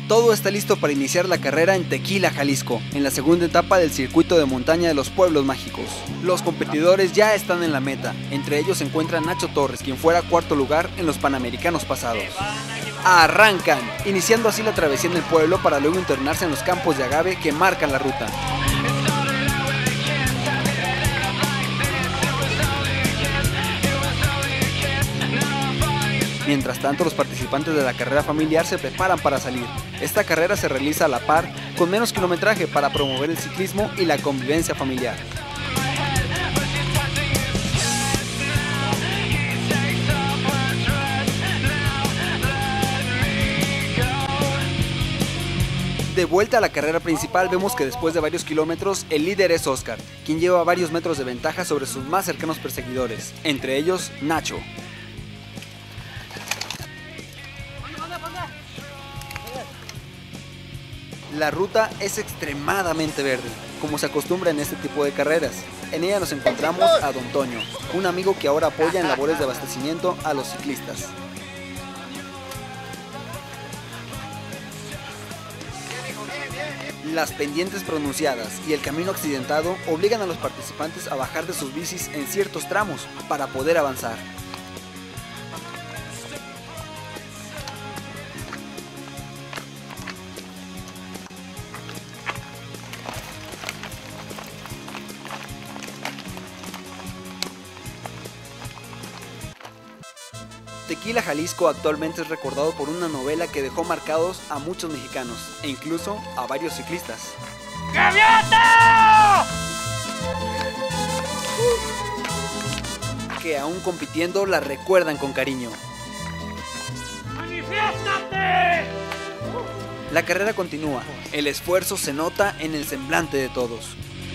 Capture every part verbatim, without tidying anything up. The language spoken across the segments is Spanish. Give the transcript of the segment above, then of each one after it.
Todo está listo para iniciar la carrera en Tequila, Jalisco, en la segunda etapa del circuito de montaña de los pueblos mágicos. Los competidores ya están en la meta, entre ellos se encuentra Nacho Torres, quien fuera cuarto lugar en los Panamericanos pasados. Arrancan, iniciando así la travesía en el pueblo para luego internarse en los campos de agave que marcan la ruta. Mientras tanto, los participantes de la carrera familiar se preparan para salir. Esta carrera se realiza a la par, con menos kilometraje para promover el ciclismo y la convivencia familiar. De vuelta a la carrera principal, vemos que después de varios kilómetros, el líder es Oscar, quien lleva varios metros de ventaja sobre sus más cercanos perseguidores, entre ellos Nacho. La ruta es extremadamente verde, como se acostumbra en este tipo de carreras. En ella nos encontramos a Don Toño, un amigo que ahora apoya en labores de abastecimiento a los ciclistas. Las pendientes pronunciadas y el camino accidentado obligan a los participantes a bajar de sus bicis en ciertos tramos para poder avanzar. Tequila, Jalisco actualmente es recordado por una novela que dejó marcados a muchos mexicanos e incluso a varios ciclistas. ¡Gaviota! Que aún compitiendo la recuerdan con cariño. ¡Manifiéstate! La carrera continúa, el esfuerzo se nota en el semblante de todos.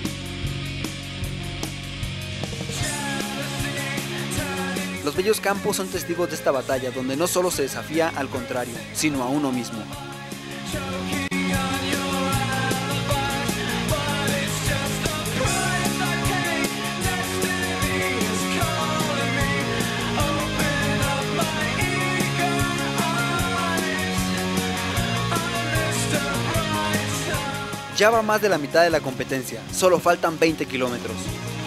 Los bellos campos son testigos de esta batalla, donde no solo se desafía al contrario, sino a uno mismo. Ya va más de la mitad de la competencia, solo faltan veinte kilómetros.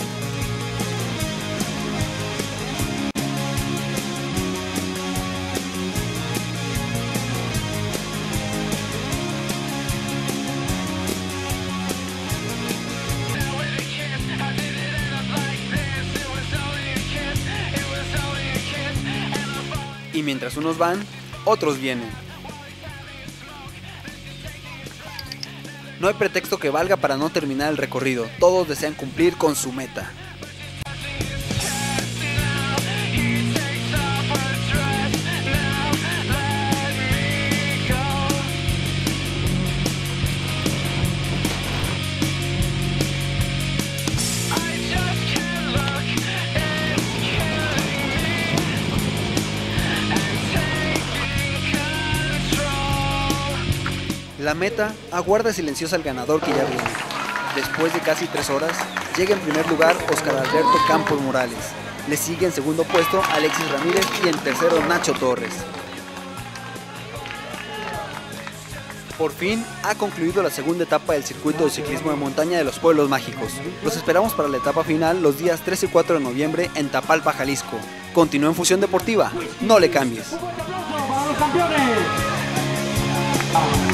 Y mientras unos van, otros vienen. No hay pretexto que valga para no terminar el recorrido, todos desean cumplir con su meta. La meta aguarda silenciosa al ganador que ya viene. Después de casi tres horas, llega en primer lugar Oscar Alberto Campos Morales. Le sigue en segundo puesto Alexis Ramírez y en tercero Nacho Torres. Por fin ha concluido la segunda etapa del circuito de ciclismo de montaña de los pueblos mágicos. Los esperamos para la etapa final los días tres y cuatro de noviembre en Tapalpa, Jalisco. Continúa en Fusión Deportiva, no le cambies. ¡Un fuerte aplauso para los campeones!